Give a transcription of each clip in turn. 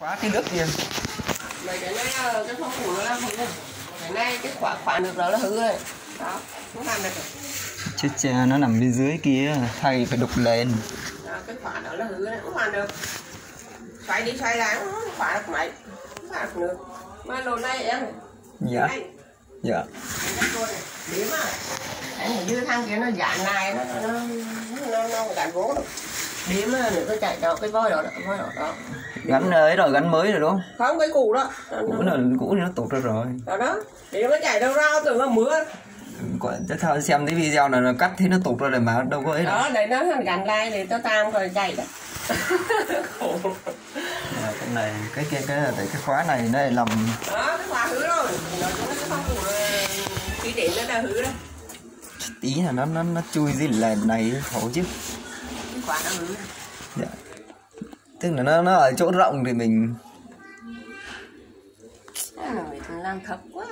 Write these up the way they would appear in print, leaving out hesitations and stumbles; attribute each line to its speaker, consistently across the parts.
Speaker 1: Khóa cái nước kia.
Speaker 2: Mấy cái này cái phong phủ nó là hư rồi. Cái này cái khóa nước đó là hư rồi. Đó, không làm được rồi.
Speaker 1: Chết cha, nó nằm bên dưới kia, thay phải đục lên.
Speaker 2: Đó, cái khóa đó là hư rồi, không làm được. Xoay đi xoay lại, không khóa được máy. Không khóa được nước. Mà đồ này em này.
Speaker 1: Dạ. Dạ.
Speaker 2: Điểm à. Em thấy như thằng kia nó dạn này, nó gắn vốn được. Điểm á, nữa có chạy đó, cái voi đó, đó.
Speaker 1: Gắn ấy rồi, gắn mới rồi đúng không?
Speaker 2: Không, cái cũ đó.
Speaker 1: Cũ thì nó tụt ra rồi.
Speaker 2: Đó. Điểm nó chạy đâu ra, tưởng là mưa.
Speaker 1: Thôi xem cái video này nó cắt thì nó tụt ra rồi mà đâu có ấy đâu.
Speaker 2: Đó, đấy nó gắn lại để tao tam rồi chạy đó. Khổ.
Speaker 1: Cái này, cái kia, cái khóa này nó làm.
Speaker 2: Đó, cái khóa hư rồi. Nó cũng cái phong phủ khí điểm nó đã hư đó.
Speaker 1: Tí là nó chui dưới lèn này khổ chứ.
Speaker 2: Cái khóa nó hư.
Speaker 1: Dạ. Tức là nó ở chỗ rộng thì mình
Speaker 2: làm thật quá.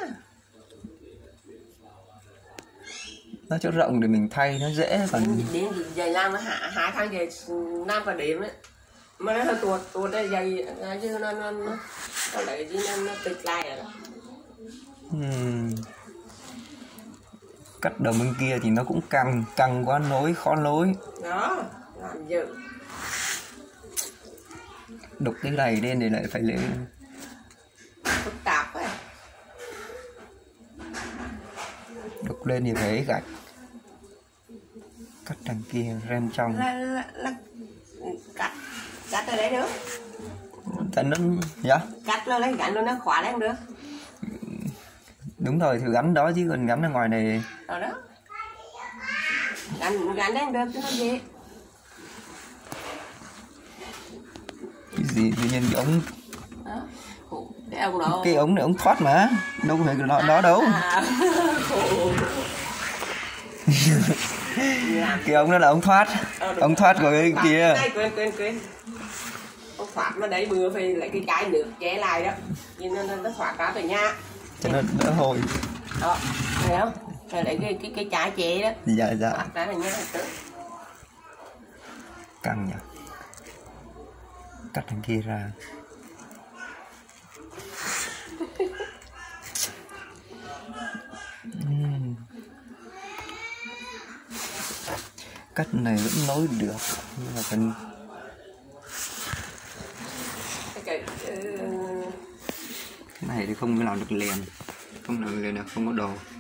Speaker 1: nó chỗ rộng thì mình thay nó dễ còn
Speaker 2: Đến giày làm hai tháng giày nam và điểm ấy. Mà nó hơi tuột đây giày chứ nó lấy gì nó tịch lại rồi.
Speaker 1: Cắt đầu bên kia thì nó cũng căng quá, nối khó nối.
Speaker 2: Đó, làm dự.
Speaker 1: Đục cái này lên thì lại phải lấy
Speaker 2: Phức tạp quá.
Speaker 1: đục lên thì phải gạch. Cắt đằng kia ren trong.
Speaker 2: Là cắt ở đấy được.
Speaker 1: Thành nó dạ.
Speaker 2: Cắt nó lấy gắn luôn nó khóa lên được.
Speaker 1: Đúng rồi, thì gắn đó chứ còn gắn ở ngoài này.
Speaker 2: Đó. Gắn lên được chứ nó gì.
Speaker 1: Cái gì tự nhiên cái ống.
Speaker 2: Đó. Cái ông đó.
Speaker 1: Cái ống này ống thoát mà. Đâu phải cái đó đâu. Cái ống đó là ống thoát. Ống thoát của cái kia.
Speaker 2: Quên. Ông thoát mà đấy bữa phải lấy cái chai nước che lại đó. Nhưng nó thoát ra từ nhà.
Speaker 1: Cho nó đỡ hôi.
Speaker 2: Đó, thấy không? Rồi lấy cái chai chế đó.
Speaker 1: Dạ.
Speaker 2: Thoát ra là nhà tử.
Speaker 1: Căng nhỉ. Cắt thằng kia ra. Cắt này vẫn nối được nhưng mà cần cái này thì không làm được liền, không làm liền là không có đồ.